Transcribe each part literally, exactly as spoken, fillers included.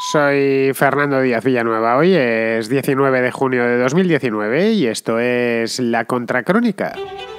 Soy Fernando Díaz Villanueva. Hoy es diecinueve de junio de dos mil diecinueve y esto es La Contracrónica.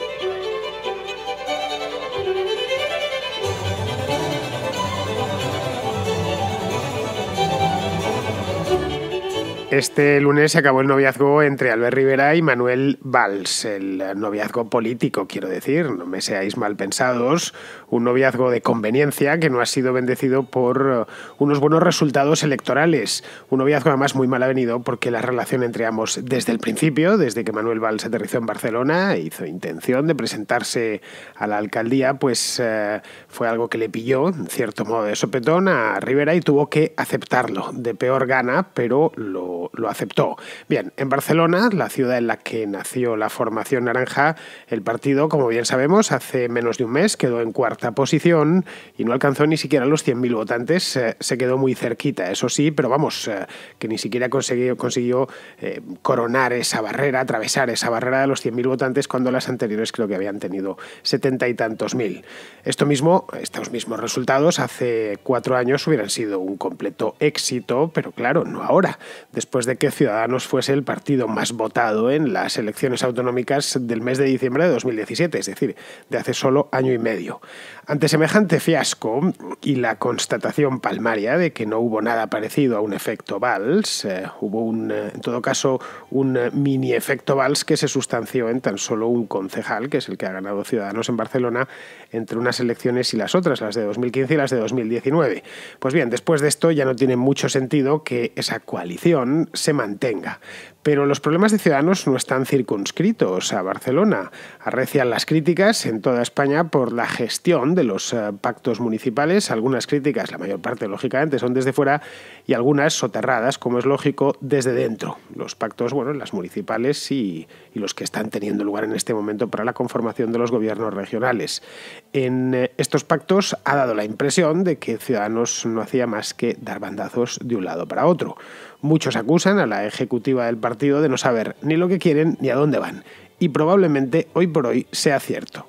Este lunes se acabó el noviazgo entre Albert Rivera y Manuel Valls, el noviazgo político, quiero decir, no me seáis mal pensados, un noviazgo de conveniencia que no ha sido bendecido por unos buenos resultados electorales, un noviazgo además muy mal avenido porque la relación entre ambos desde el principio, desde que Manuel Valls aterrizó en Barcelona, hizo intención de presentarse a la alcaldía, pues eh, fue algo que le pilló, en cierto modo de sopetón, a Rivera y tuvo que aceptarlo, de peor gana, pero lo lo aceptó. Bien, en Barcelona, la ciudad en la que nació la formación naranja, el partido, como bien sabemos, hace menos de un mes quedó en cuarta posición y no alcanzó ni siquiera los cien mil votantes, eh, se quedó muy cerquita, eso sí, pero vamos, eh, que ni siquiera consiguió, consiguió eh, coronar esa barrera, atravesar esa barrera de los cien mil votantes cuando las anteriores creo que habían tenido setenta y tantos mil. Esto mismo, estos mismos resultados hace cuatro años hubieran sido un completo éxito, pero claro, no ahora. Después Después de que Ciudadanos fuese el partido más votado en las elecciones autonómicas del mes de diciembre de dos mil diecisiete, es decir, de hace solo año y medio. Ante semejante fiasco y la constatación palmaria de que no hubo nada parecido a un efecto Valls, eh, hubo un, en todo caso un mini efecto Valls que se sustanció en tan solo un concejal, que es el que ha ganado Ciudadanos en Barcelona, entre unas elecciones y las otras, las de dos mil quince y las de dos mil diecinueve. Pues bien, después de esto ya no tiene mucho sentido que esa coalición se mantenga. Pero los problemas de Ciudadanos no están circunscritos a Barcelona. Arrecian las críticas en toda España por la gestión de los uh, pactos municipales. Algunas críticas, la mayor parte lógicamente, son desde fuera y algunas soterradas, como es lógico, desde dentro. Los pactos, bueno, las municipales y, y los que están teniendo lugar en este momento para la conformación de los gobiernos regionales. En eh, estos pactos ha dado la impresión de que Ciudadanos no hacía más que dar bandazos de un lado para otro. Muchos acusan a la ejecutiva del partido de no saber ni lo que quieren ni a dónde van. Y probablemente hoy por hoy sea cierto.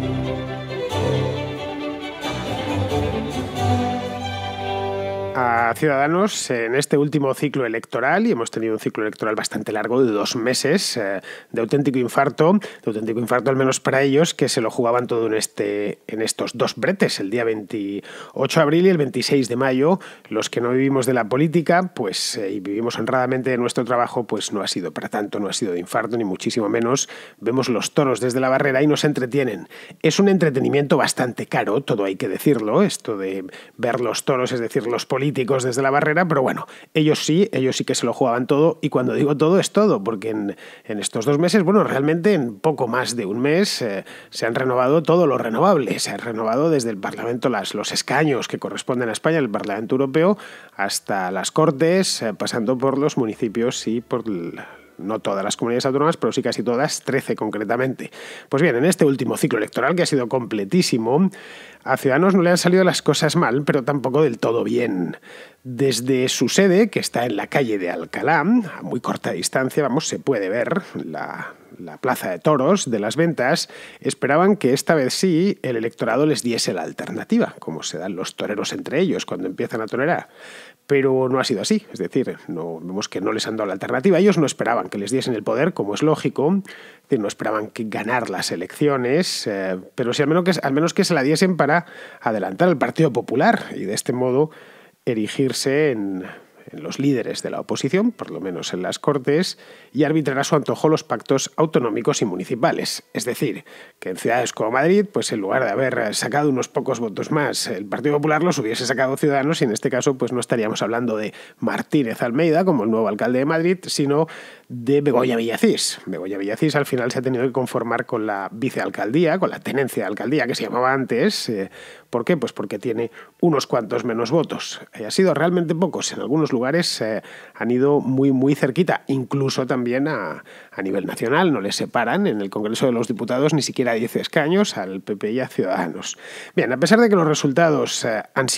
A Ciudadanos en este último ciclo electoral, y hemos tenido un ciclo electoral bastante largo de dos meses, eh, de auténtico infarto, de auténtico infarto al menos para ellos, que se lo jugaban todo en, este, en estos dos bretes, el día veintiocho de abril y el veintiséis de mayo. Los que no vivimos de la política pues eh, y vivimos honradamente de nuestro trabajo, pues no ha sido para tanto, no ha sido de infarto, ni muchísimo menos. Vemos los toros desde la barrera y nos entretienen. Es un entretenimiento bastante caro, todo hay que decirlo, esto de ver los toros, es decir, los políticos, políticos desde la barrera, pero bueno, ellos sí, ellos sí que se lo jugaban todo, y cuando digo todo es todo, porque en, en estos dos meses, bueno, realmente en poco más de un mes eh, se han renovado todo lo renovable, se han renovado desde el Parlamento las, los escaños que corresponden a España, el Parlamento Europeo, hasta las Cortes, eh, pasando por los municipios y por la, no todas las comunidades autónomas, pero sí casi todas, trece concretamente. Pues bien, en este último ciclo electoral, que ha sido completísimo, a Ciudadanos no le han salido las cosas mal, pero tampoco del todo bien. Desde su sede, que está en la calle de Alcalá, a muy corta distancia, vamos, se puede ver la, la plaza de toros de las ventas, esperaban que esta vez sí el electorado les diese la alternativa, como se dan los toreros entre ellos cuando empiezan a torear. Pero no ha sido así, es decir, no, vemos que no les han dado la alternativa. Ellos no esperaban que les diesen el poder, como es lógico, es decir, no esperaban que ganar las elecciones, eh, pero sí al menos, que, al menos que se la diesen para adelantar al Partido Popular y de este modo erigirse en, en los líderes de la oposición, por lo menos en las Cortes, y arbitrar a su antojo los pactos autonómicos y municipales. Es decir, que en ciudades como Madrid, pues en lugar de haber sacado unos pocos votos más, el Partido Popular los hubiese sacado Ciudadanos, y en este caso pues no estaríamos hablando de Martínez Almeida como el nuevo alcalde de Madrid, sino de Begoña Villacís. Begoña Villacís al final se ha tenido que conformar con la vicealcaldía, con la tenencia de alcaldía que se llamaba antes. Eh, ¿Por qué? Pues porque tiene unos cuantos menos votos. Eh, ha sido realmente pocos. En algunos lugares eh, han ido muy, muy cerquita, incluso también a, a nivel nacional. No les separan en el Congreso de los Diputados ni siquiera diez escaños al P P y a Ciudadanos. Bien, a pesar de que los resultados eh, han sido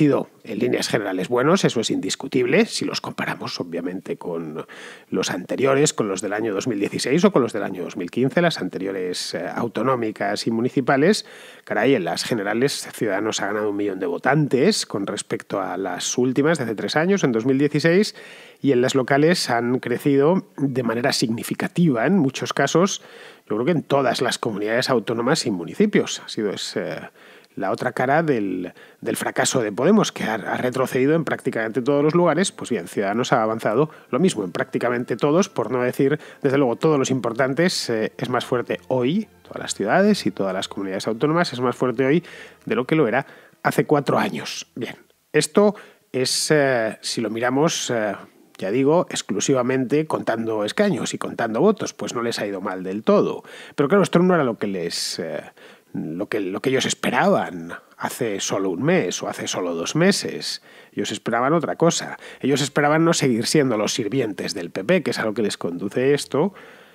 en líneas generales buenos, eso es indiscutible, si los comparamos obviamente con los anteriores, con los del año dos mil dieciséis o con los del año dos mil quince, las anteriores eh, autonómicas y municipales. Caray, en las generales Ciudadanos ha ganado un millón de votantes con respecto a las últimas de hace tres años, en dos mil dieciséis, y en las locales han crecido de manera significativa en muchos casos, yo creo que en todas las comunidades autónomas y municipios. Ha sido es, eh, la otra cara del, del fracaso de Podemos, que ha, ha retrocedido en prácticamente todos los lugares. Pues bien, Ciudadanos ha avanzado lo mismo en prácticamente todos, por no decir, desde luego, todos los importantes. Eh, es más fuerte hoy, todas las ciudades y todas las comunidades autónomas, es más fuerte hoy de lo que lo era hace cuatro años. Bien, esto es, eh, si lo miramos... Eh, Ya digo, exclusivamente contando escaños y contando votos, pues no les ha ido mal del todo. Pero claro, esto no era lo que les, eh, lo que, lo que ellos esperaban hace solo un mes o hace solo dos meses. Ellos esperaban otra cosa. Ellos esperaban no seguir siendo los sirvientes del P P, que es a lo que les conduce esto.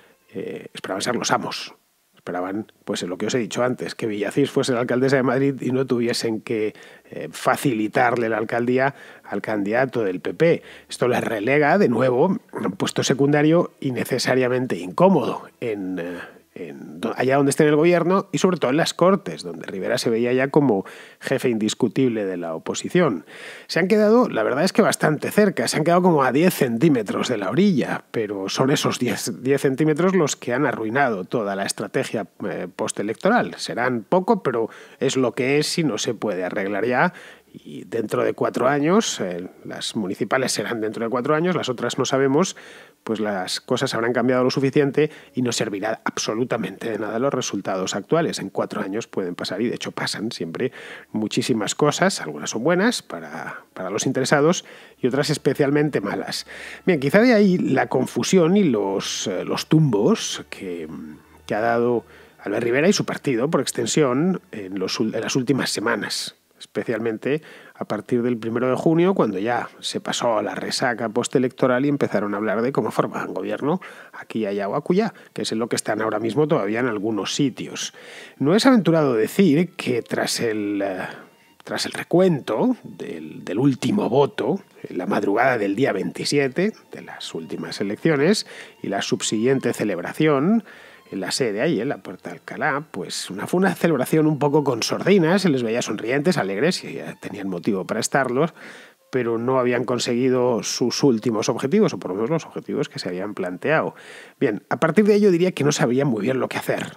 Eh, esperaban ser los amos. Esperaban, pues en lo que os he dicho antes, que Villacís fuese la alcaldesa de Madrid y no tuviesen que eh, facilitarle la alcaldía al candidato del P P. Esto les relega de nuevo a un puesto secundario innecesariamente incómodo en, eh, en, allá donde esté en el gobierno y sobre todo en las Cortes, donde Rivera se veía ya como jefe indiscutible de la oposición. Se han quedado, la verdad es que bastante cerca, se han quedado como a diez centímetros de la orilla, pero son esos diez centímetros los que han arruinado toda la estrategia eh, postelectoral. Serán poco, pero es lo que es y no se puede arreglar ya. Y dentro de cuatro años, eh, las municipales serán dentro de cuatro años, las otras no sabemos, pues las cosas habrán cambiado lo suficiente y no servirá absolutamente de nada los resultados actuales. En cuatro años pueden pasar, y de hecho pasan siempre, muchísimas cosas. Algunas son buenas para, para los interesados y otras especialmente malas. Bien, quizá de ahí la confusión y los, eh, los tumbos que, que ha dado Albert Rivera y su partido, por extensión, en, los, en las últimas semanas. Especialmente a partir del primero de junio, cuando ya se pasó a la resaca postelectoral y empezaron a hablar de cómo formaban gobierno aquí, allá o acullá, que es en lo que están ahora mismo todavía en algunos sitios. No es aventurado decir que tras el, eh, tras el recuento del, del último voto, en la madrugada del día veintisiete de las últimas elecciones y la subsiguiente celebración, en la sede, ahí en la Puerta de Alcalá, pues una, fue una celebración un poco con sordina, se les veía sonrientes, alegres, y ya tenían motivo para estarlos, pero no habían conseguido sus últimos objetivos, o por lo menos los objetivos que se habían planteado. Bien, a partir de ello diría que no sabían muy bien lo que hacer.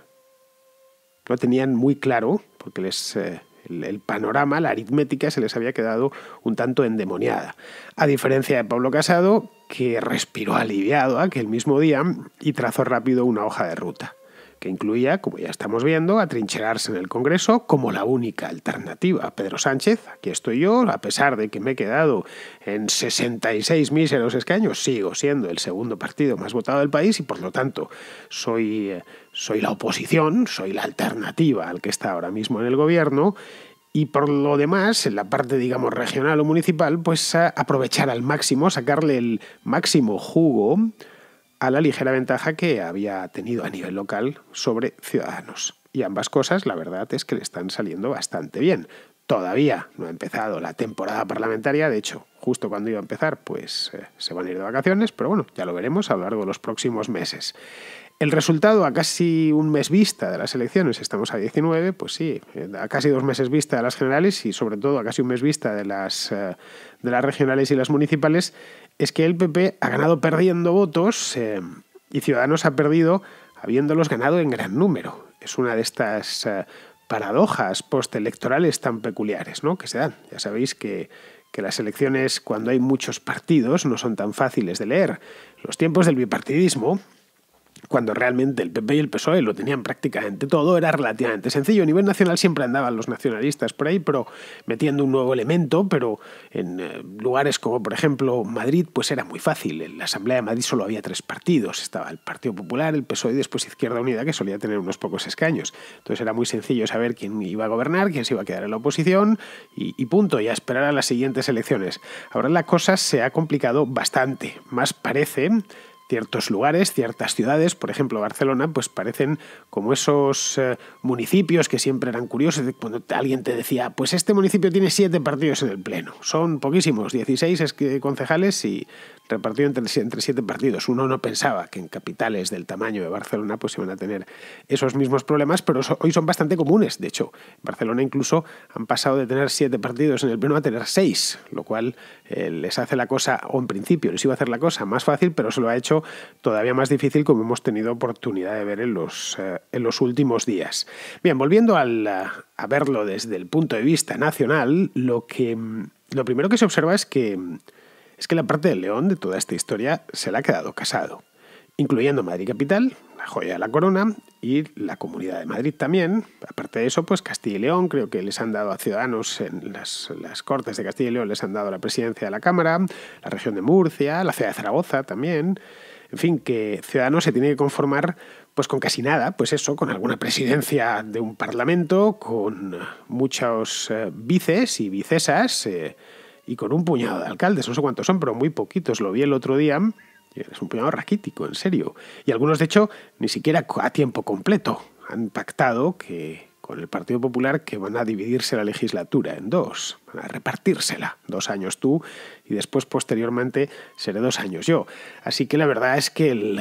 Lo tenían muy claro, porque les... Eh, El, el panorama, la aritmética se les había quedado un tanto endemoniada. A diferencia de Pablo Casado, que respiró aliviado aquel mismo día y trazó rápido una hoja de ruta, que incluía, como ya estamos viendo, atrincherarse en el Congreso como la única alternativa. Pedro Sánchez, aquí estoy yo, a pesar de que me he quedado en sesenta y seis míseros escaños, sigo siendo el segundo partido más votado del país y, por lo tanto, soy... Eh, Soy la oposición, soy la alternativa al que está ahora mismo en el gobierno y por lo demás, en la parte, digamos, regional o municipal, pues a aprovechar al máximo, sacarle el máximo jugo a la ligera ventaja que había tenido a nivel local sobre Ciudadanos. Y ambas cosas, la verdad, es que le están saliendo bastante bien. Todavía no ha empezado la temporada parlamentaria, de hecho, justo cuando iba a empezar, pues eh, se van a ir de vacaciones, pero bueno, ya lo veremos a lo largo de los próximos meses. El resultado a casi un mes vista de las elecciones, estamos a diecinueve, pues sí, a casi dos meses vista de las generales y sobre todo a casi un mes vista de las, de las regionales y las municipales, es que el P P ha ganado perdiendo votos eh, y Ciudadanos ha perdido habiéndolos ganado en gran número. Es una de estas eh, paradojas postelectorales tan peculiares, ¿no?, que se dan. Ya sabéis que... que las elecciones, cuando hay muchos partidos, no son tan fáciles de leer. Los tiempos del bipartidismo, cuando realmente el P P y el P S O E lo tenían prácticamente todo, era relativamente sencillo. A nivel nacional siempre andaban los nacionalistas por ahí, pero metiendo un nuevo elemento, pero en eh, lugares como, por ejemplo, Madrid, pues era muy fácil. En la Asamblea de Madrid solo había tres partidos. Estaba el Partido Popular, el P S O E y después Izquierda Unida, que solía tener unos pocos escaños. Entonces era muy sencillo saber quién iba a gobernar, quién se iba a quedar en la oposición y, y punto, y a esperar a las siguientes elecciones. Ahora la cosa se ha complicado bastante. Más parece Ciertos lugares, ciertas ciudades, por ejemplo Barcelona, pues parecen como esos eh, municipios que siempre eran curiosos. Cuando alguien te decía, pues este municipio tiene siete partidos en el pleno, son poquísimos, dieciséis concejales y repartido entre, entre siete partidos. Uno no pensaba que en capitales del tamaño de Barcelona pues iban a tener esos mismos problemas, pero so, hoy son bastante comunes. De hecho, en Barcelona incluso han pasado de tener siete partidos en el pleno a tener seis, lo cual eh, les hace la cosa, o en principio les iba a hacer la cosa más fácil, pero se lo ha hecho todavía más difícil, como hemos tenido oportunidad de ver en los, eh, en los últimos días. Bien, volviendo al, a verlo desde el punto de vista nacional, lo, que, lo primero que se observa es que es que la parte del león de toda esta historia se la ha quedado Casado, incluyendo Madrid Capital, la joya de la corona, y la Comunidad de Madrid también. Aparte de eso, pues Castilla y León, creo que les han dado a Ciudadanos en las, las Cortes de Castilla y León, les han dado la presidencia de la Cámara, la región de Murcia, la ciudad de Zaragoza también. En fin, que Ciudadanos se tiene que conformar pues con casi nada, pues eso, con alguna presidencia de un parlamento, con muchos eh, vices y vicesas, eh, y con un puñado de alcaldes, no sé cuántos son, pero muy poquitos. Lo vi el otro día, es un puñado raquítico, en serio. Y algunos, de hecho, ni siquiera a tiempo completo. Han pactado que con el Partido Popular que van a dividirse la legislatura en dos, van a repartírsela. Dos años tú y después, posteriormente, seré dos años yo. Así que la verdad es que el...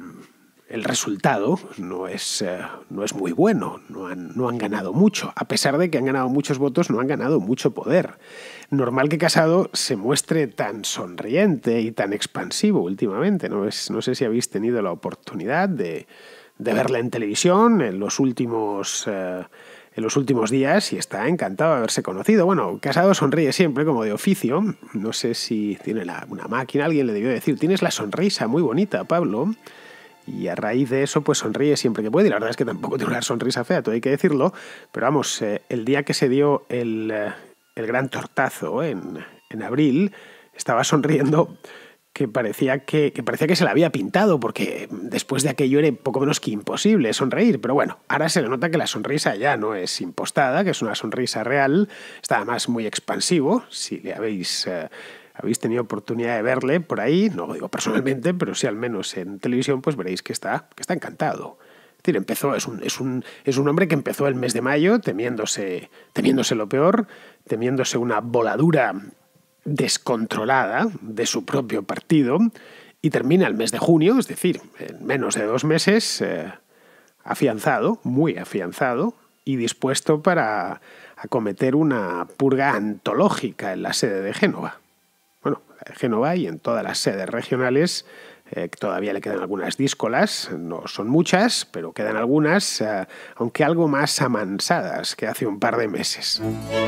El resultado no es, eh, no es muy bueno, no han, no han ganado mucho. A pesar de que han ganado muchos votos, no han ganado mucho poder. Normal que Casado se muestre tan sonriente y tan expansivo últimamente. No, es, no sé si habéis tenido la oportunidad de, de verla en televisión en los últimos... Eh, en los últimos días y está encantado de haberse conocido. Bueno, Casado sonríe siempre, como de oficio. No sé si tiene la, una máquina, alguien le debió decir, tienes la sonrisa muy bonita, Pablo. Y a raíz de eso, pues sonríe siempre que puede. Y la verdad es que tampoco tiene una sonrisa fea, todo hay que decirlo. Pero vamos, eh, el día que se dio el, eh, el gran tortazo en, en abril, estaba sonriendo que parecía que, que parecía que se la había pintado, porque después de aquello era poco menos que imposible sonreír. Pero bueno, ahora se le nota que la sonrisa ya no es impostada, que es una sonrisa real. Está además muy expansivo, si le habéis... Eh, habéis tenido oportunidad de verle por ahí, no lo digo personalmente, pero sí al menos en televisión, pues veréis que está, que está encantado. Es decir, empezó, es un, es un, es un hombre que empezó el mes de mayo temiéndose, temiéndose lo peor, temiéndose una voladura descontrolada de su propio partido, y termina el mes de junio, es decir, en menos de dos meses, eh, afianzado, muy afianzado, y dispuesto para acometer una purga antológica en la sede de Génova. Bueno, en Génova y en todas las sedes regionales, eh, todavía le quedan algunas díscolas, no son muchas, pero quedan algunas, eh, aunque algo más amansadas que hace un par de meses.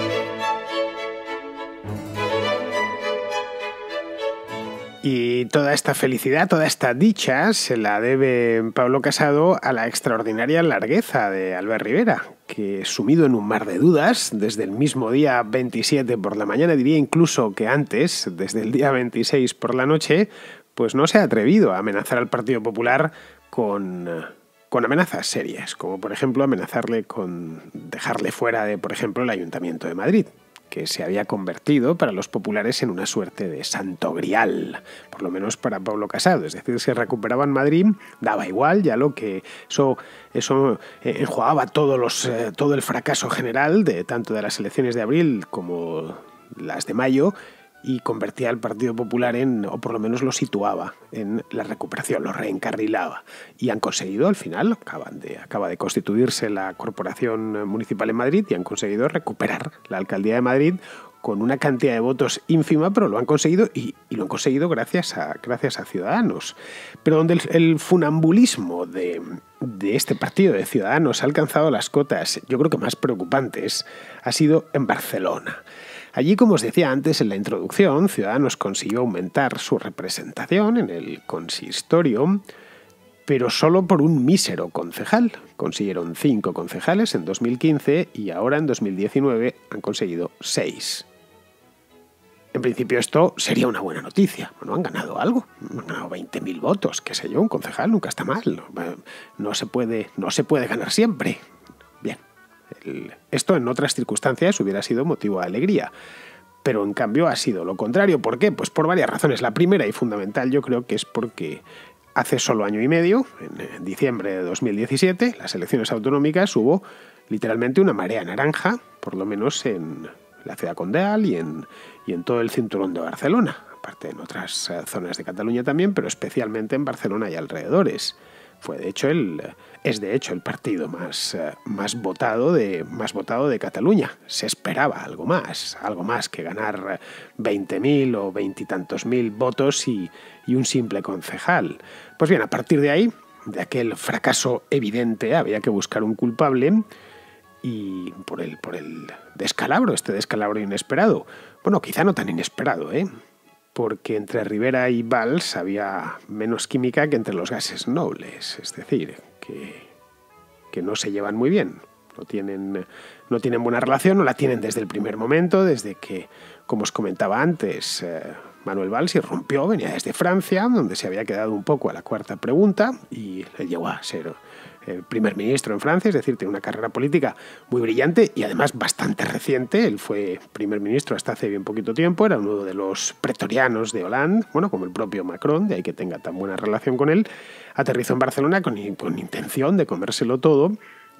Y toda esta felicidad, toda esta dicha, se la debe Pablo Casado a la extraordinaria largueza de Albert Rivera, que sumido en un mar de dudas, desde el mismo día veintisiete por la mañana, diría incluso que antes, desde el día veintiséis por la noche, pues no se ha atrevido a amenazar al Partido Popular con, con amenazas serias, como por ejemplo amenazarle con dejarle fuera de, por ejemplo, el Ayuntamiento de Madrid, que se había convertido para los populares en una suerte de santo grial, por lo menos para Pablo Casado. Es decir, si recuperaban Madrid, daba igual, ya lo que eso, eso enjuagaba todos los, eh, todo el fracaso general, de tanto de las elecciones de abril como las de mayo, y convertía al Partido Popular en, o por lo menos lo situaba en la recuperación, lo reencarrilaba. Y han conseguido, al final, acaban de, acaba de constituirse la Corporación Municipal en Madrid y han conseguido recuperar la Alcaldía de Madrid con una cantidad de votos ínfima, pero lo han conseguido y, y lo han conseguido gracias a, gracias a Ciudadanos. Pero donde el, el funambulismo de, de este partido de Ciudadanos ha alcanzado las cotas, yo creo que más preocupantes, ha sido en Barcelona. Allí, como os decía antes en la introducción, Ciudadanos consiguió aumentar su representación en el consistorio, pero solo por un mísero concejal. Consiguieron cinco concejales en dos mil quince y ahora en dos mil diecinueve han conseguido seis. En principio esto sería una buena noticia. Bueno, han ganado algo, han ganado veinte mil votos, qué sé yo, un concejal nunca está mal. No se puede, no se puede ganar siempre. Bien. El, esto en otras circunstancias hubiera sido motivo de alegría, pero en cambio ha sido lo contrario. ¿Por qué? Pues por varias razones. La primera y fundamental yo creo que es porque hace solo año y medio, en diciembre de dos mil diecisiete, las elecciones autonómicas, hubo literalmente una marea naranja, por lo menos en la ciudad condal y en, y en todo el cinturón de Barcelona, aparte en otras zonas de Cataluña también, pero especialmente en Barcelona y alrededores. Fue de hecho el, es de hecho el partido más, más, votado de, más votado de Cataluña. Se esperaba algo más, algo más que ganar veinte mil o veintitantos mil votos y, y un simple concejal. Pues bien, a partir de ahí, de aquel fracaso evidente, había que buscar un culpable y por el, por el descalabro, este descalabro inesperado. Bueno, quizá no tan inesperado, ¿eh? Porque entre Rivera y Valls había menos química que entre los gases nobles, es decir, que, que no se llevan muy bien, no tienen, no tienen buena relación, no la tienen desde el primer momento, desde que, como os comentaba antes, eh, Manuel Valls irrumpió, venía desde Francia, donde se había quedado un poco a la cuarta pregunta, y él llegó a ser el primer ministro en Francia, es decir, tiene una carrera política muy brillante y además bastante reciente. Él fue primer ministro hasta hace bien poquito tiempo, era uno de los pretorianos de Hollande, bueno, como el propio Macron, de ahí que tenga tan buena relación con él. Aterrizó en Barcelona con, con intención de comérselo todo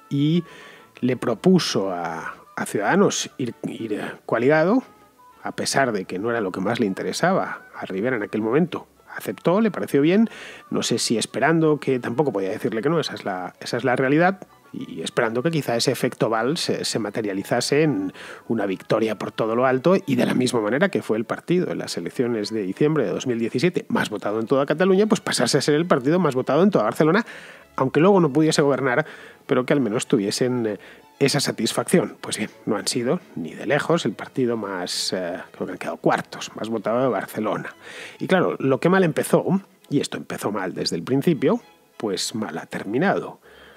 y le propuso a, a Ciudadanos ir, ir coaligado, a pesar de que no era lo que más le interesaba a Rivera en aquel momento. Aceptó, le pareció bien, no sé si esperando, que tampoco podía decirle que no, esa es la, esa es la realidad, y esperando que quizá ese efecto Valls se, se materializase en una victoria por todo lo alto, y de la misma manera que fue el partido en las elecciones de diciembre de dos mil diecisiete más votado en toda Cataluña, pues pasase a ser el partido más votado en toda Barcelona, aunque luego no pudiese gobernar, pero que al menos tuviesen esa satisfacción. Pues bien, no han sido ni de lejos el partido más, eh, creo que han quedado cuartos, más votado de Barcelona. Y claro, lo que mal empezó, y esto empezó mal desde el principio, pues mal ha terminado.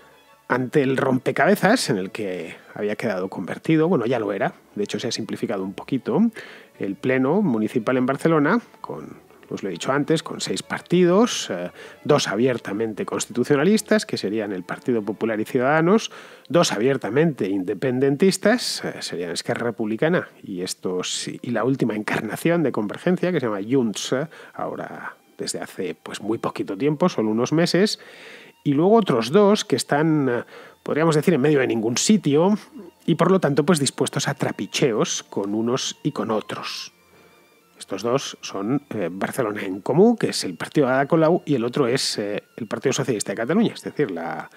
Ante el rompecabezas en el que había quedado convertido, bueno, ya lo era, de hecho se ha simplificado un poquito, el pleno municipal en Barcelona, con, os lo he dicho antes, con seis partidos, eh, dos abiertamente constitucionalistas, que serían el Partido Popular y Ciudadanos, dos abiertamente independentistas, eh, serían Esquerra Republicana, y, estos, y la última encarnación de Convergencia, que se llama Junts, eh, ahora desde hace pues, muy poquito tiempo, solo unos meses, y luego otros dos que están, podríamos decir, en medio de ningún sitio y por lo tanto pues dispuestos a trapicheos con unos y con otros. Estos dos son eh, Barcelona en Comú, que es el partido de Ada Colau, y el otro es eh, el Partido Socialista de Cataluña, es decir, la,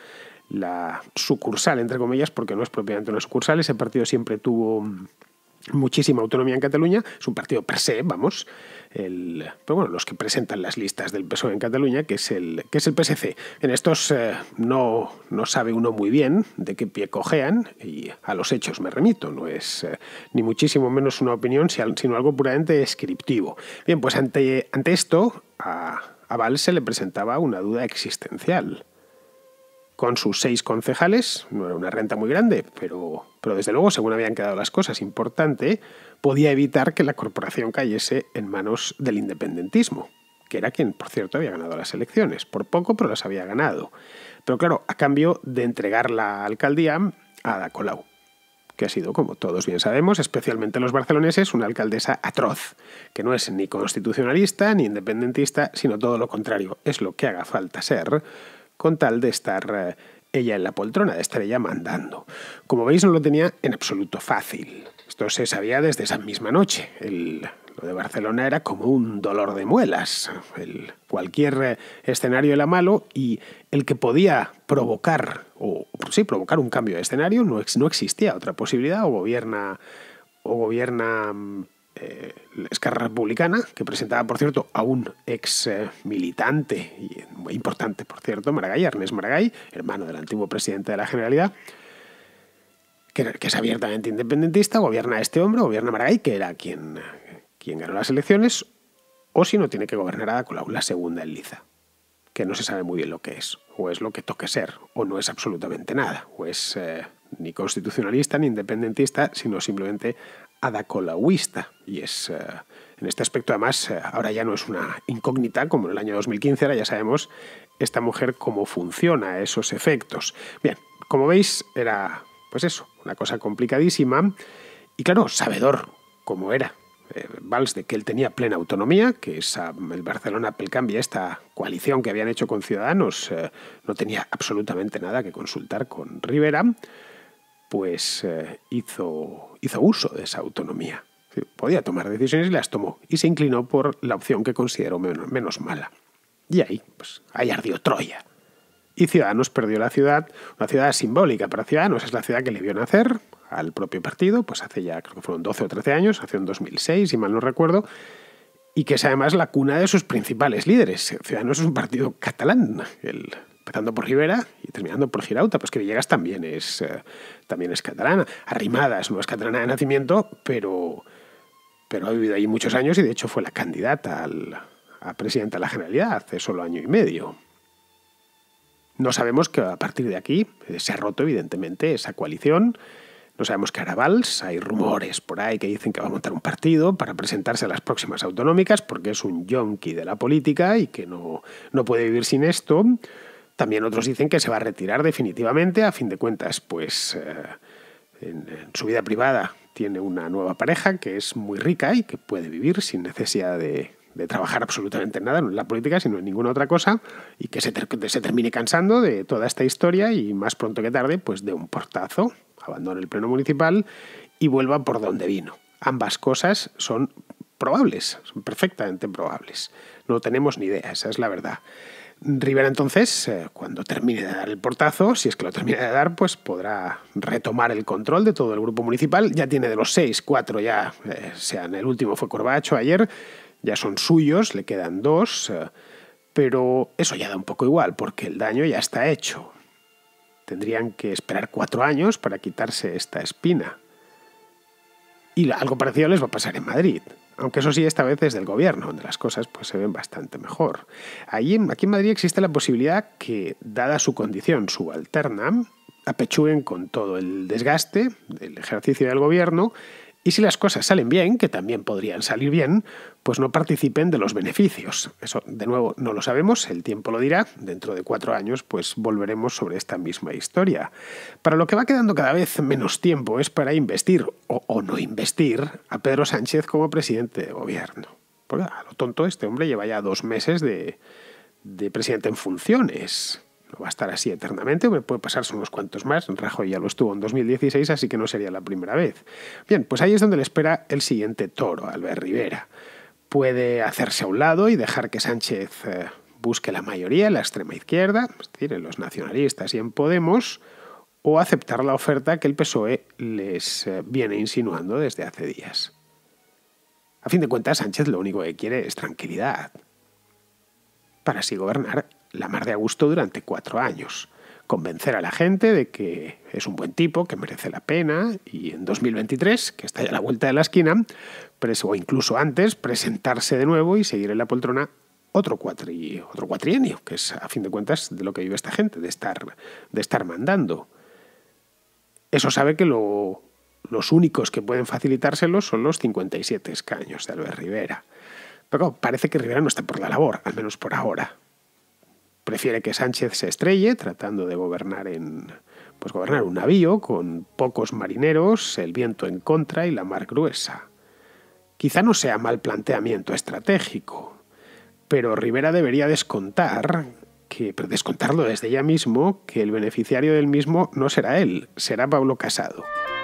la sucursal, entre comillas, porque no es propiamente una sucursal, ese partido siempre tuvo muchísima autonomía en Cataluña, es un partido per se, vamos, el, pero bueno, los que presentan las listas del P S O E en Cataluña, que es el, que es el P S C. En estos eh, no, no sabe uno muy bien de qué pie cojean, y a los hechos me remito, no es eh, ni muchísimo menos una opinión, sino algo puramente descriptivo. Bien, pues ante, ante esto, a, a Valls se le presentaba una duda existencial. Con sus seis concejales, no era una renta muy grande, pero, pero desde luego, según habían quedado las cosas, importante, podía evitar que la corporación cayese en manos del independentismo, que era quien, por cierto, había ganado las elecciones. Por poco, pero las había ganado. Pero claro, a cambio de entregar la alcaldía a Ada Colau, que ha sido, como todos bien sabemos, especialmente los barceloneses, una alcaldesa atroz, que no es ni constitucionalista ni independentista, sino todo lo contrario, es lo que haga falta ser, con tal de estar eh, ella en la poltrona, de estar ella mandando. Como veis, no lo tenía en absoluto fácil. Esto se sabía desde esa misma noche. El, lo de Barcelona era como un dolor de muelas. El, cualquier eh, escenario era malo y el que podía provocar, o sí, provocar un cambio de escenario, no, no existía otra posibilidad. O gobierna, o gobierna Eh, Esquerra Republicana, que presentaba, por cierto, a un ex eh, militante, y muy importante, por cierto, Maragall, Ernest Maragall, hermano del antiguo presidente de la Generalitat, que, que es abiertamente independentista, gobierna a este hombre, gobierna Maragall, que era quien, quien ganó las elecciones, o si no, tiene que gobernar a Ada Colau, la segunda en liza, que no se sabe muy bien lo que es, o es lo que toque ser, o no es absolutamente nada, o es eh, ni constitucionalista ni independentista, sino simplemente adacolauista. Y es, eh, en este aspecto, además, eh, ahora ya no es una incógnita, como en el año dos mil quince, ahora ya sabemos esta mujer cómo funciona, esos efectos. Bien, como veis, era, pues eso, una cosa complicadísima. Y claro, sabedor como era eh, Valls de que él tenía plena autonomía, que esa, el Barcelona Pelcanvi, esta coalición que habían hecho con Ciudadanos, eh, no tenía absolutamente nada que consultar con Rivera, pues eh, hizo, hizo uso de esa autonomía. Podía tomar decisiones y las tomó, y se inclinó por la opción que consideró menos, menos mala. Y ahí, pues, ahí ardió Troya. Y Ciudadanos perdió la ciudad, una ciudad simbólica para Ciudadanos, es la ciudad que le vio nacer al propio partido, pues hace ya, creo que fueron doce o trece años, nació en dos mil seis, si mal no recuerdo, y que es además la cuna de sus principales líderes. Ciudadanos es un partido catalán, el, empezando por Rivera y terminando por Girauta, pues que Villegas también es, eh, también es catalana. Arrimadas no es catalana de nacimiento, pero, pero ha vivido ahí muchos años y de hecho fue la candidata al, a presidenta de la Generalidad hace solo año y medio. No sabemos que a partir de aquí eh, se ha roto evidentemente esa coalición. No sabemos qué hará Valls. Hay rumores por ahí que dicen que va a montar un partido para presentarse a las próximas autonómicas porque es un yonki de la política y que no, no puede vivir sin esto. También otros dicen que se va a retirar definitivamente. A fin de cuentas, pues eh, en, en su vida privada tiene una nueva pareja que es muy rica y que puede vivir sin necesidad de, de trabajar absolutamente en nada, no en la política, sino en ninguna otra cosa, y que se, ter se termine cansando de toda esta historia y más pronto que tarde, pues de un portazo, abandone el pleno municipal y vuelva por donde vino. Ambas cosas son probables, son perfectamente probables. No tenemos ni idea, esa es la verdad. Rivera entonces, eh, cuando termine de dar el portazo, si es que lo termina de dar, pues podrá retomar el control de todo el grupo municipal. Ya tiene de los seis, cuatro ya, eh, sean el último fue Corbacho ayer, ya son suyos, le quedan dos, eh, pero eso ya da un poco igual, porque el daño ya está hecho. Tendrían que esperar cuatro años para quitarse esta espina. Y algo parecido les va a pasar en Madrid. Aunque eso sí, esta vez desde el gobierno, donde las cosas pues, se ven bastante mejor. Allí, aquí en Madrid existe la posibilidad que, dada su condición subalterna, apechuguen con todo el desgaste del ejercicio del gobierno y si las cosas salen bien, que también podrían salir bien, pues no participen de los beneficios. Eso, de nuevo, no lo sabemos, el tiempo lo dirá. Dentro de cuatro años, pues volveremos sobre esta misma historia. Para lo que va quedando cada vez menos tiempo es para investir, o, o no investir, a Pedro Sánchez como presidente de gobierno. Porque a lo tonto, este hombre lleva ya dos meses de, de presidente en funciones. No va a estar así eternamente, me puede pasarse unos cuantos más. Rajoy ya lo estuvo en dos mil dieciséis, así que no sería la primera vez. Bien, pues ahí es donde le espera el siguiente toro, Albert Rivera. Puede hacerse a un lado y dejar que Sánchez eh, busque la mayoría en la extrema izquierda, es decir, en los nacionalistas y en Podemos, o aceptar la oferta que el P S O E les eh, viene insinuando desde hace días. A fin de cuentas, Sánchez lo único que quiere es tranquilidad, para así gobernar la mar de a gusto durante cuatro años. Convencer a la gente de que es un buen tipo, que merece la pena, y en dos mil veintitrés, que está ya a la vuelta de la esquina, o incluso antes, presentarse de nuevo y seguir en la poltrona otro, cuatri, otro cuatrienio, que es, a fin de cuentas, de lo que vive esta gente, de estar, de estar mandando. Eso sabe que lo, los únicos que pueden facilitárselo son los cincuenta y siete escaños de Albert Rivera. Pero parece que Rivera no está por la labor, al menos por ahora. Prefiere que Sánchez se estrelle tratando de gobernar en pues gobernar un navío con pocos marineros, el viento en contra y la mar gruesa. Quizá no sea mal planteamiento estratégico, pero Rivera debería descontar, que, descontarlo desde ya mismo, que el beneficiario del mismo no será él, será Pablo Casado.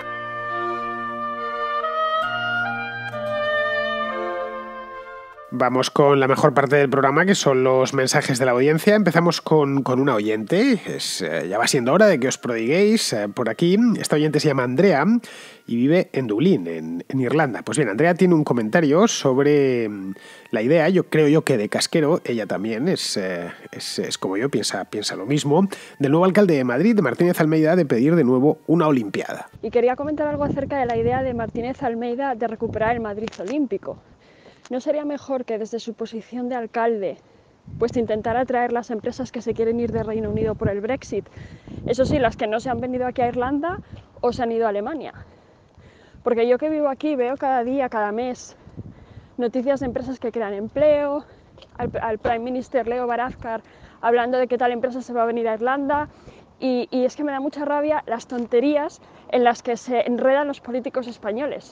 Vamos con la mejor parte del programa, que son los mensajes de la audiencia. Empezamos con, con una oyente. Es, eh, ya va siendo hora de que os prodiguéis eh, por aquí. Esta oyente se llama Andrea y vive en Dublín, en, en Irlanda. Pues bien, Andrea tiene un comentario sobre la idea, yo creo yo que de Casquero, ella también es, eh, es, es como yo, piensa, piensa lo mismo, del nuevo alcalde de Madrid, de Martínez Almeida, de pedir de nuevo una Olimpiada. Y quería comentar algo acerca de la idea de Martínez Almeida de recuperar el Madrid olímpico. ¿No sería mejor que desde su posición de alcalde pues intentara atraer las empresas que se quieren ir de Reino Unido por el Brexit? Eso sí, las que no se han venido aquí a Irlanda o se han ido a Alemania. Porque yo que vivo aquí veo cada día, cada mes, noticias de empresas que crean empleo, al, al Prime Minister Leo Varadkar hablando de que tal empresa se va a venir a Irlanda, y, y es que me da mucha rabia las tonterías en las que se enredan los políticos españoles.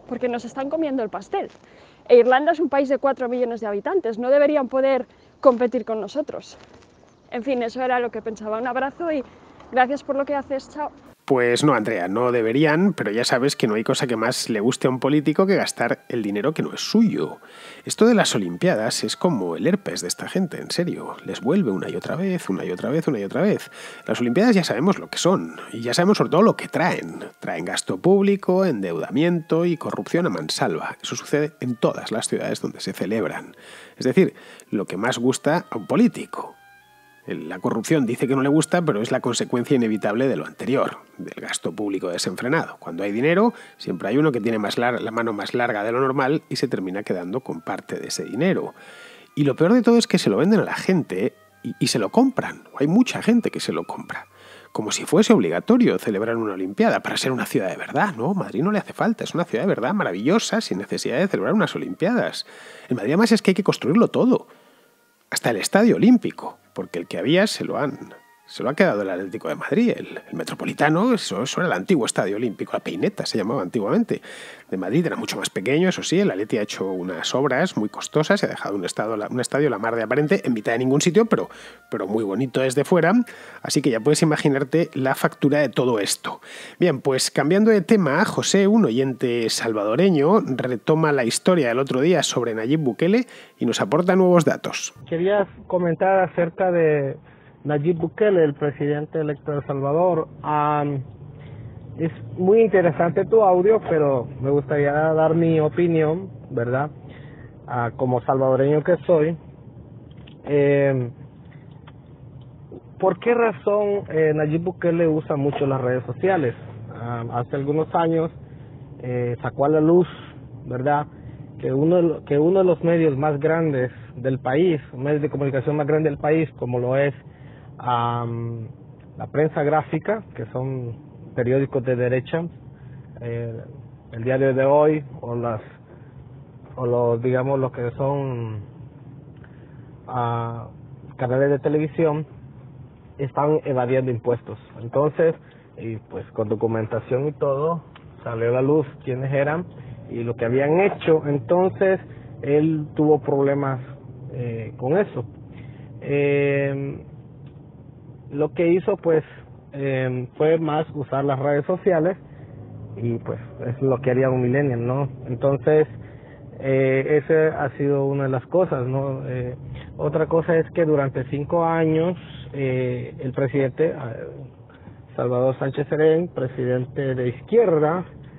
porque nos están comiendo el pastel. E Irlanda es un país de cuatro millones de habitantes, no deberían poder competir con nosotros. En fin, eso era lo que pensaba. Un abrazo y gracias por lo que haces. Chao. Pues no, Andrea, no deberían, pero ya sabes que no hay cosa que más le guste a un político que gastar el dinero que no es suyo. Esto de las Olimpiadas es como el herpes de esta gente, en serio. Les vuelve una y otra vez, una y otra vez, una y otra vez. Las Olimpiadas ya sabemos lo que son, y ya sabemos sobre todo lo que traen. Traen gasto público, endeudamiento y corrupción a mansalva. Eso sucede en todas las ciudades donde se celebran. Es decir, lo que más gusta a un político. La corrupción dice que no le gusta, pero es la consecuencia inevitable de lo anterior, del gasto público desenfrenado. Cuando hay dinero, siempre hay uno que tiene más la mano más larga de lo normal y se termina quedando con parte de ese dinero. Y lo peor de todo es que se lo venden a la gente y, y se lo compran. Hay mucha gente que se lo compra. Como si fuese obligatorio celebrar una Olimpiada para ser una ciudad de verdad. No, Madrid no le hace falta, es una ciudad de verdad maravillosa sin necesidad de celebrar unas Olimpiadas. En Madrid además es que hay que construirlo todo. Hasta el Estadio Olímpico, porque el que había se lo han se lo ha quedado el Atlético de Madrid, el, el Metropolitano, eso, eso era el antiguo Estadio Olímpico, la Peineta se llamaba antiguamente. De Madrid era mucho más pequeño, eso sí, el Atleti ha hecho unas obras muy costosas, se ha dejado un, estado, un estadio la mar de aparente, en mitad de ningún sitio, pero, pero muy bonito desde fuera, así que ya puedes imaginarte la factura de todo esto. Bien, pues cambiando de tema, José, un oyente salvadoreño, retoma la historia del otro día sobre Nayib Bukele y nos aporta nuevos datos. Quería comentar acerca de Nayib Bukele, el presidente electo de El Salvador. Um, es muy interesante tu audio, pero me gustaría dar mi opinión, ¿verdad? Uh, como salvadoreño que soy. Eh, ¿Por qué razón eh, Nayib Bukele usa mucho las redes sociales? Uh, hace algunos años eh, sacó a la luz, ¿verdad?, que uno, que uno de los medios más grandes del país, un medio de comunicación más grande del país, como lo es Um, la prensa gráfica, que son periódicos de derecha, eh, el Diario de Hoy o las o los digamos los que son uh, canales de televisión, están evadiendo impuestos. Entonces, y pues con documentación y todo, salió a la luz quiénes eran y lo que habían hecho. Entonces, él tuvo problemas eh, con eso. Eh, Lo que hizo pues eh, fue más usar las redes sociales y pues es lo que haría un millennial, ¿no? Entonces eh, esa ha sido una de las cosas, ¿no? Eh, otra cosa es que durante cinco años eh, el presidente eh, Salvador Sánchez Serén, presidente de izquierda,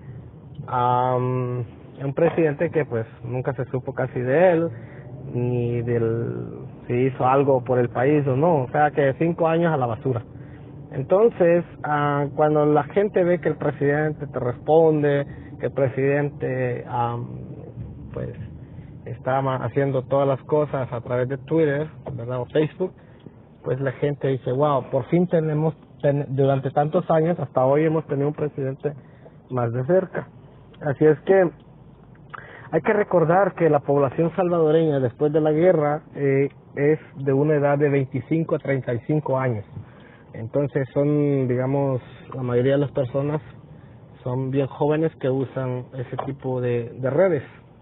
um, un presidente que pues nunca se supo casi de él ni del si hizo algo por el país o no, o sea que cinco años a la basura. Entonces, uh, cuando la gente ve que el presidente te responde, que el presidente um, pues está haciendo todas las cosas a través de Twitter, ¿verdad?, o Facebook, pues la gente dice, wow, por fin tenemos, ten, durante tantos años, hasta hoy hemos tenido un presidente más de cerca. Así es que hay que recordar que la población salvadoreña después de la guerra eh, es de una edad de veinticinco a treinta y cinco años. Entonces son, digamos, la mayoría de las personas son bien jóvenes que usan ese tipo de, de redes.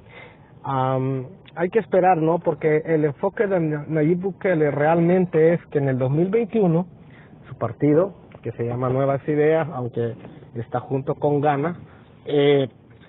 Um, hay que esperar, ¿no? Porque el enfoque de Nayib Bukele realmente es que en el dos mil veintiuno su partido, que se llama Nuevas Ideas, aunque está junto con Gana, eh,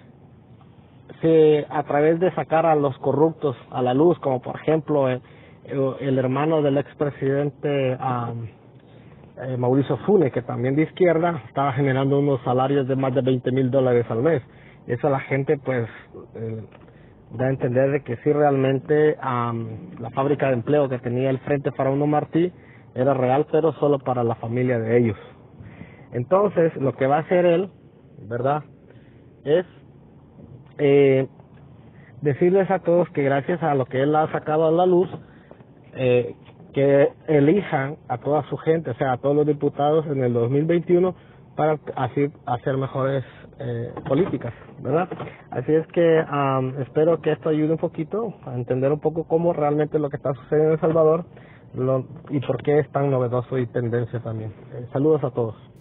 se, a través de sacar a los corruptos a la luz, como por ejemplo el, el hermano del expresidente um, eh, Mauricio Funes, que también de izquierda, estaba generando unos salarios de más de veinte mil dólares al mes. Eso a la gente pues eh, da a entender de que sí realmente um, la fábrica de empleo que tenía el Frente Faraón Martí era real, pero solo para la familia de ellos. Entonces lo que va a hacer él, ¿verdad?, es eh, decirles a todos que gracias a lo que él ha sacado a la luz, eh, que elijan a toda su gente, o sea, a todos los diputados en el dos mil veintiuno para así hacer mejores eh, políticas, ¿verdad? Así es que um, espero que esto ayude un poquito a entender un poco cómo realmente lo que está sucediendo en El Salvador lo, y por qué es tan novedoso y tendencia también. Eh, saludos a todos.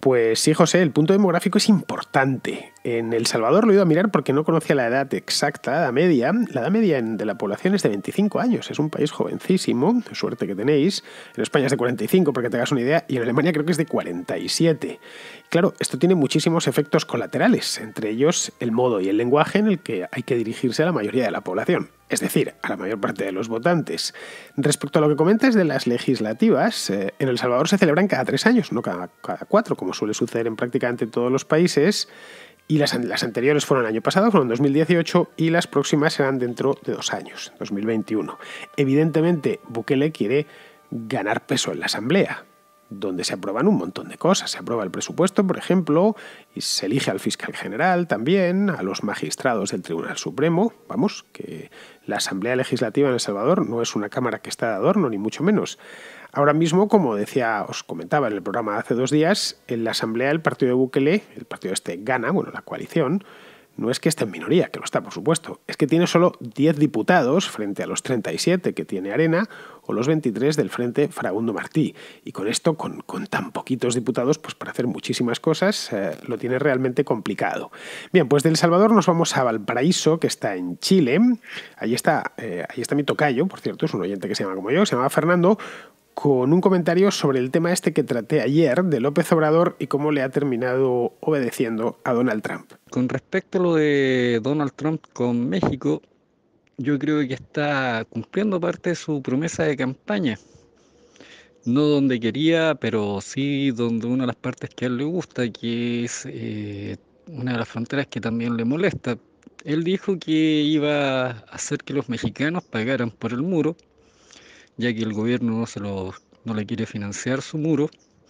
Pues sí, José, el punto demográfico es importante. En El Salvador lo he ido a mirar porque no conocía la edad exacta, la edad media. La edad media de la población es de veinticinco años, es un país jovencísimo, suerte que tenéis. En España es de cuarenta y cinco, para que te hagas una idea, y en Alemania creo que es de cuarenta y siete. Claro, esto tiene muchísimos efectos colaterales, entre ellos el modo y el lenguaje en el que hay que dirigirse a la mayoría de la población, es decir, a la mayor parte de los votantes. Respecto a lo que comentas de las legislativas, eh, en El Salvador se celebran cada tres años, no cada, cada cuatro, como suele suceder en prácticamente todos los países, y las, las anteriores fueron el año pasado, fueron en dos mil dieciocho, y las próximas serán dentro de dos años, dos mil veintiuno. Evidentemente, Bukele quiere ganar peso en la Asamblea, donde se aprueban un montón de cosas. Se aprueba el presupuesto, por ejemplo, y se elige al fiscal general también, a los magistrados del Tribunal Supremo. Vamos, que la Asamblea Legislativa en El Salvador no es una cámara que está de adorno, ni mucho menos. Ahora mismo, como decía, os comentaba en el programa hace dos días, en la Asamblea el partido de Bukele, el partido este gana, bueno, la coalición, no es que esté en minoría, que lo está, por supuesto, es que tiene solo diez diputados frente a los treinta y siete que tiene Arena o los veintitrés del Frente Farabundo Martí. Y con esto, con, con tan poquitos diputados, pues para hacer muchísimas cosas, eh, lo tiene realmente complicado. Bien, pues de El Salvador nos vamos a Valparaíso, que está en Chile. Ahí está, eh, ahí está mi tocayo, por cierto, es un oyente que se llama como yo, se llama Fernando, con un comentario sobre el tema este que traté ayer de López Obrador y cómo le ha terminado obedeciendo a Donald Trump. Con respecto a lo de Donald Trump con México, yo creo que está cumpliendo parte de su promesa de campaña. No donde quería, pero sí donde una de las partes que a él le gusta, que es eh, una de las fronteras que también le molesta. Él dijo que iba a hacer que los mexicanos pagaran por el muro, ya que el gobierno no, se lo, no le quiere financiar su muro.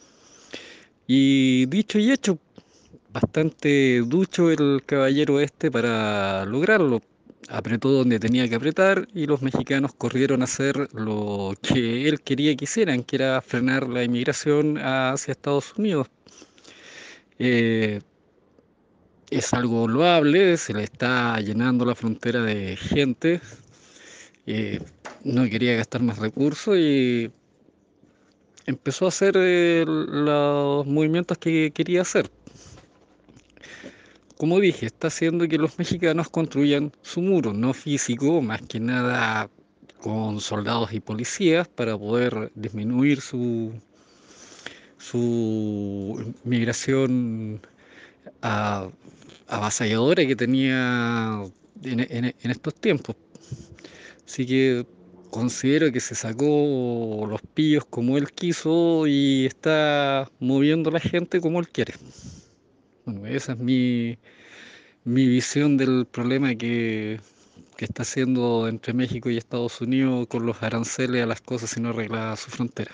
Y dicho y hecho, bastante ducho el caballero este para lograrlo. Apretó donde tenía que apretar y los mexicanos corrieron a hacer lo que él quería que hicieran, que era frenar la inmigración hacia Estados Unidos. Eh, es algo loable, se le está llenando la frontera de gente. Eh, no quería gastar más recursos y empezó a hacer eh, los movimientos que quería hacer. Como dije, está haciendo que los mexicanos construyan su muro, no físico, más que nada con soldados y policías para poder disminuir su, su migración a, avasalladora que tenía en, en, en estos tiempos. Así que considero que se sacó los pillos como él quiso y está moviendo a la gente como él quiere. Bueno, esa es mi, mi visión del problema que, que está haciendo entre México y Estados Unidos con los aranceles a las cosas si no arregla su frontera.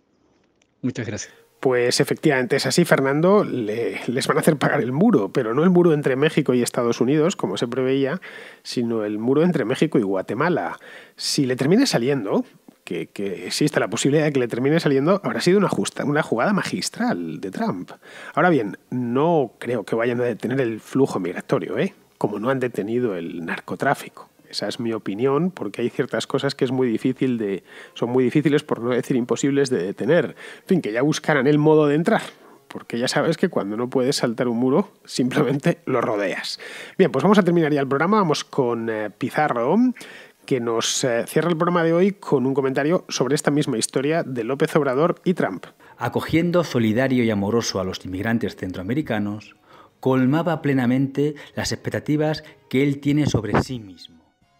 Muchas gracias. Pues efectivamente es así, Fernando, le, les van a hacer pagar el muro, pero no el muro entre México y Estados Unidos, como se preveía, sino el muro entre México y Guatemala. Si le termine saliendo, que, que existe la posibilidad de que le termine saliendo, habrá sido una, justa, una jugada magistral de Trump. Ahora bien, no creo que vayan a detener el flujo migratorio, ¿eh? Como no han detenido el narcotráfico. Esa es mi opinión, porque hay ciertas cosas que es muy difícil de, son muy difíciles, por no decir imposibles, de detener. En fin, que ya buscarán el modo de entrar, porque ya sabes que cuando no puedes saltar un muro, simplemente lo rodeas. Bien, pues vamos a terminar ya el programa. Vamos con eh, Pizarro, que nos eh, cierra el programa de hoy con un comentario sobre esta misma historia de López Obrador y Trump. Acogiendo solidario y amoroso a los inmigrantes centroamericanos, colmaba plenamente las expectativas que él tiene sobre sí mismo.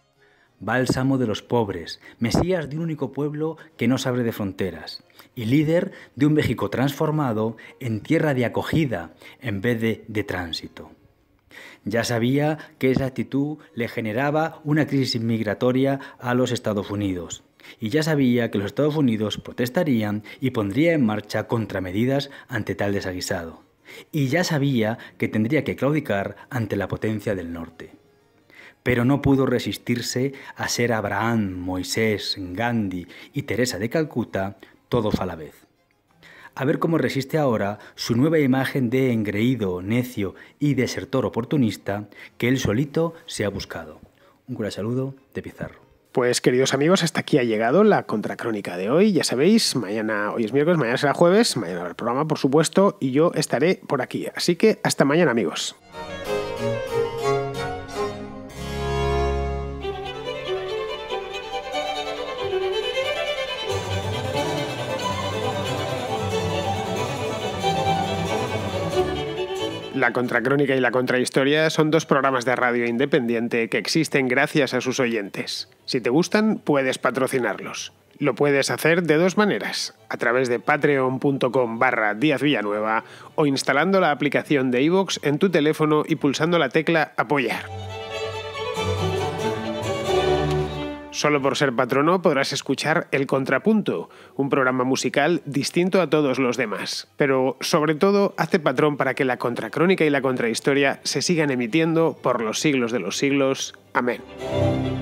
Bálsamo de los pobres, mesías de un único pueblo que no se abre de fronteras y líder de un México transformado en tierra de acogida en vez de, de tránsito. Ya sabía que esa actitud le generaba una crisis migratoria a los Estados Unidos y ya sabía que los Estados Unidos protestarían y pondría en marcha contramedidas ante tal desaguisado. Y ya sabía que tendría que claudicar ante la potencia del norte. Pero no pudo resistirse a ser Abraham, Moisés, Gandhi y Teresa de Calcuta, todos a la vez. A ver cómo resiste ahora su nueva imagen de engreído, necio y desertor oportunista que él solito se ha buscado. Un cordial saludo de Pizarro. Pues queridos amigos, hasta aquí ha llegado la contracrónica de hoy. Ya sabéis, mañana, hoy es miércoles, mañana será jueves, mañana habrá el programa, por supuesto, y yo estaré por aquí. Así que hasta mañana, amigos. La Contracrónica y la Contrahistoria son dos programas de radio independiente que existen gracias a sus oyentes. Si te gustan, puedes patrocinarlos. Lo puedes hacer de dos maneras, a través de patreon punto com barra Díaz Villanueva o instalando la aplicación de iVoox en tu teléfono y pulsando la tecla Apoyar. Solo por ser patrono podrás escuchar El Contrapunto, un programa musical distinto a todos los demás. Pero, sobre todo, hazte patrón para que la Contracrónica y la Contrahistoria se sigan emitiendo por los siglos de los siglos. Amén.